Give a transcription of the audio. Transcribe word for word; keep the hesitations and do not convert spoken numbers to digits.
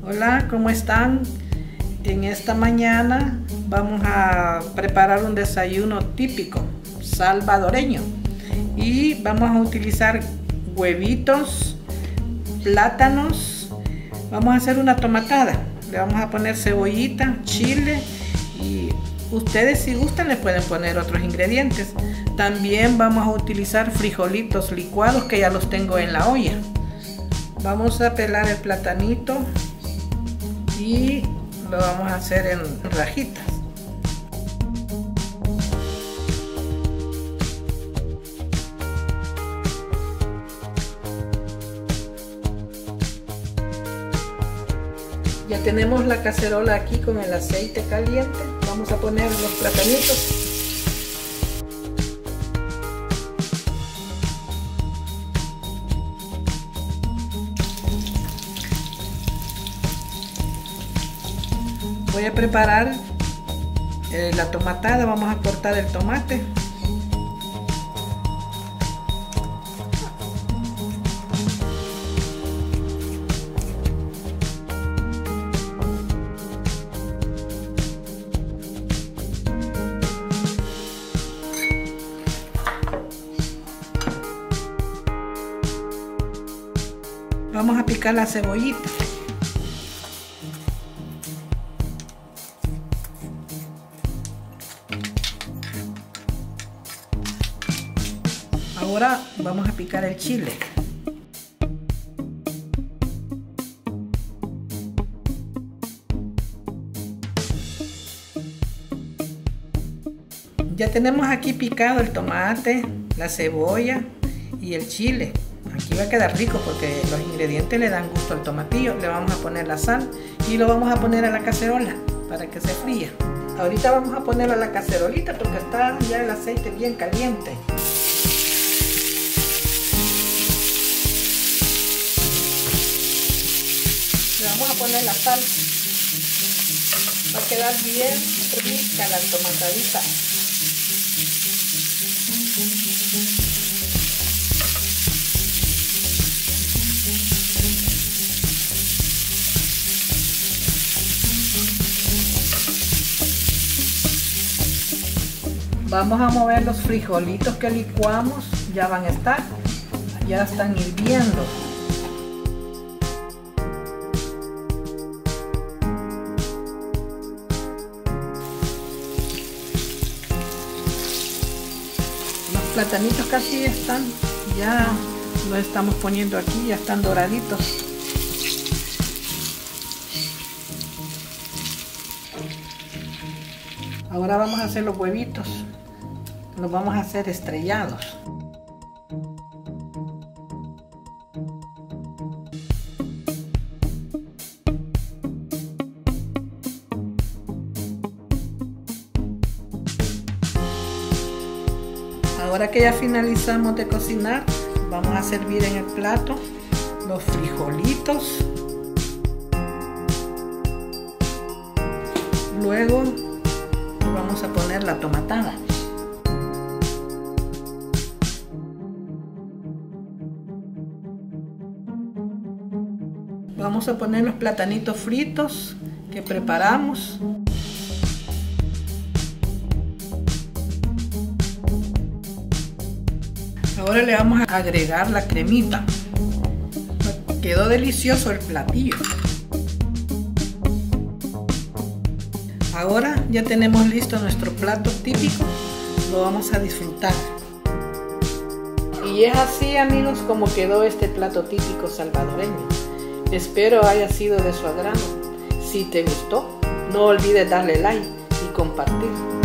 Hola, ¿cómo están? En esta mañana vamos a preparar un desayuno típico salvadoreño y vamos a utilizar huevitos, plátanos, vamos a hacer una tomatada, le vamos a poner cebollita, chile y ustedes si gustan le pueden poner otros ingredientes. También vamos a utilizar frijolitos licuados que ya los tengo en la olla. Vamos a pelar el platanito y lo vamos a hacer en rajitas. Ya tenemos la cacerola aquí con el aceite caliente. Vamos a poner los platanitos. Voy a preparar eh, la tomatada, vamos a cortar el tomate. Vamos a picar la cebollita. Ahora vamos a picar el chile. Ya tenemos aquí picado el tomate, la cebolla y el chile. Aquí va a quedar rico porque los ingredientes le dan gusto al tomatillo. Le vamos a poner la sal y lo vamos a poner a la cacerola para que se fría. Ahorita vamos a ponerlo a la cacerolita porque está ya el aceite bien caliente. Le vamos a poner la sal. Va a quedar bien rica la tomatadita. Vamos a mover los frijolitos que licuamos, ya van a estar, ya están hirviendo. Los platanitos casi están, ya los estamos poniendo aquí, ya están doraditos. Ahora vamos a hacer los huevitos. Los vamos a hacer estrellados. Ahora que ya finalizamos de cocinar, vamos a servir en el plato los frijolitos. Luego vamos a poner la tomatada. Vamos a poner los platanitos fritos que preparamos. Ahora le vamos a agregar la cremita. Quedó delicioso el platillo. Ahora ya tenemos listo nuestro plato típico. Lo vamos a disfrutar. Y es así, amigos, como quedó este plato típico salvadoreño. Espero haya sido de su agrado. Si te gustó, no olvides darle like y compartir.